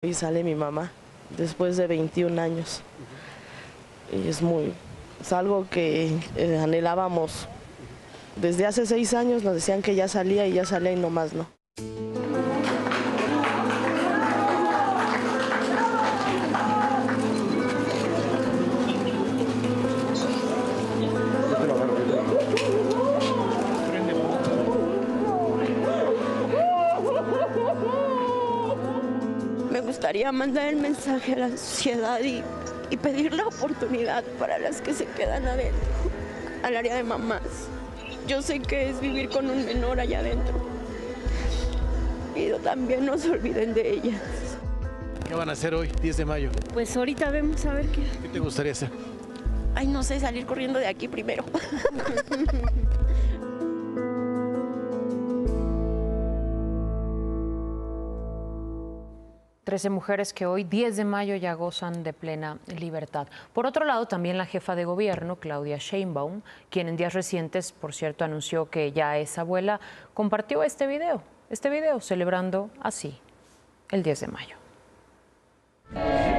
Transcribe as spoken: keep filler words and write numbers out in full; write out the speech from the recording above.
Y sale mi mamá después de veintiún años. Y es muy, es algo que eh, anhelábamos. Desde hace seis años nos decían que ya salía y ya salía y nomás no. Me gustaría mandar el mensaje a la sociedad y, y pedir la oportunidad para las que se quedan adentro, al área de mamás. Yo sé que es vivir con un menor allá adentro. Pero también no se olviden de ellas. ¿Qué van a hacer hoy, diez de mayo? Pues ahorita vemos a ver qué. ¿Qué te gustaría hacer? Ay, no sé, salir corriendo de aquí primero. trece mujeres que hoy, diez de mayo, ya gozan de plena libertad. Por otro lado, también la jefa de gobierno, Claudia Sheinbaum, quien en días recientes, por cierto, anunció que ya es abuela, compartió este video, este video celebrando así el diez de mayo.